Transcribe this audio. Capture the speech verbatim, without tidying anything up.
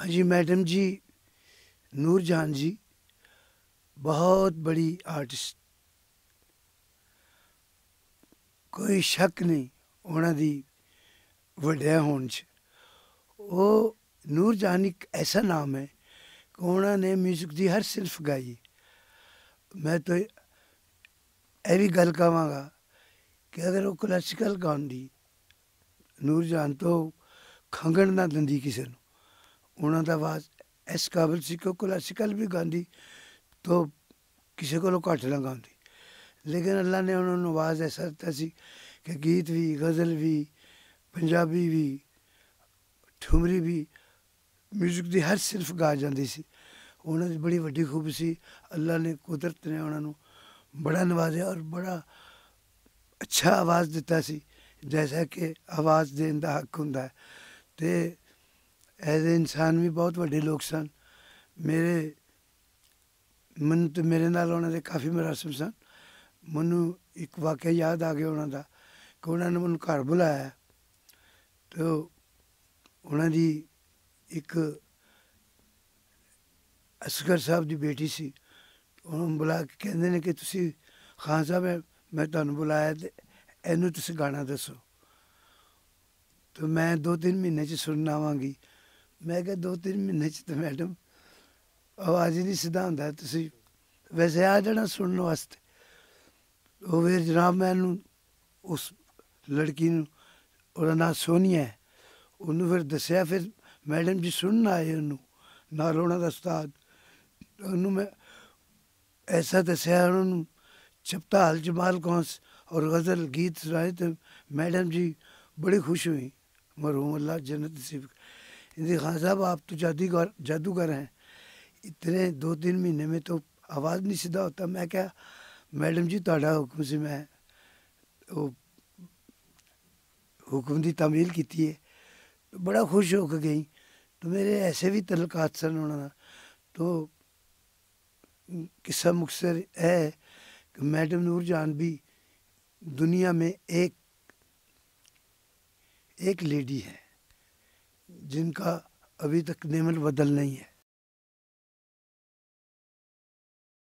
हाँ जी मैडम जी, नूरजहान जी बहुत बड़ी आर्टिस्ट, कोई शक नहीं उन्हां दी वड्या होने च। वो नूरजहान एक ऐसा नाम है कि उन्होंने म्यूजिक की हर सिर्फ गाई। मैं तो यह भी गल कहांगा कि अगर वो क्लासिकल गाँदी, नूरजहान तो खंगण ना दिंदी किसी नूं। उन्हां दा आवाज़ इस काबिल सी कि क्लासिकल भी गाँदी तो किसी को घट ना गाँदी, लेकिन अल्लाह ने उन्होंने आवाज़ ऐसा दिता सी कि गीत भी, गज़ल भी, पंजाबी भी, ठुमरी भी, म्यूजिक की हर सिर्फ गा जाती सी। उन्होंने बड़ी वड्डी खूब सी। अल्लाह ने कुदरत ने उन्होंने बड़ा नवाजा और बड़ा अच्छा आवाज़ दिता सी, जैसा कि आवाज़ देने का हक होंदा है। तो एज ए इंसान भी बहुत वड्डे लोग सन। मेरे मन तो मेरे नाल उन्होंने काफ़ी मरासम सन। मैनू एक वाकया याद आ गया उन्हों का कि उन्होंने मैं घर बुलाया तो उन्होंने एक असगर साहब की बेटी सी। उन्होंने बुला के कहते हैं कि तुसी खान साहब है, मैं तुहानू बुलाया तो इनू तुसी गाना दसो। तो मैं दो तीन महीने च सुनना आवांगी। मैं क्या दो तीन महीने च तो मैडम आवाज़ ही नहीं सीधा होंदा, तुसी वैसे आ जाना सुनने वास्ते। वो फिर जनाब मैनू उस लड़की नू, ओहदा नां सोनिया है, उन्होंने फिर दसिया। फिर मैडम जी सुनन आए उन्होंने नाल उन्हों का उस्ताद। उन्होंने मैं ऐसा दसिया, उन्होंने चपता हाल जमाल कौंस और गज़ल गीत सुनाए तो मैडम जी बड़ी खुश हुई। मरहूम अल्लाह जन्नत नसीब। इनके खान साहब आप तो जादूगर जादूगर हैं, इतने दो तीन महीने में तो आवाज़ नहीं सीधा होता। मैं क्या मैडम जी तुहाडा हुक्म से मैं वो हुक्म की तामील की है। तो बड़ा खुश होकर गई। तो मेरे ऐसे भी तलकात सन उन्होंने। तो किस्सा मुख्तसर है कि मैडम नूरजहान भी दुनिया में एक एक लेडी है जिनका अभी तक नेमल बदल नहीं है।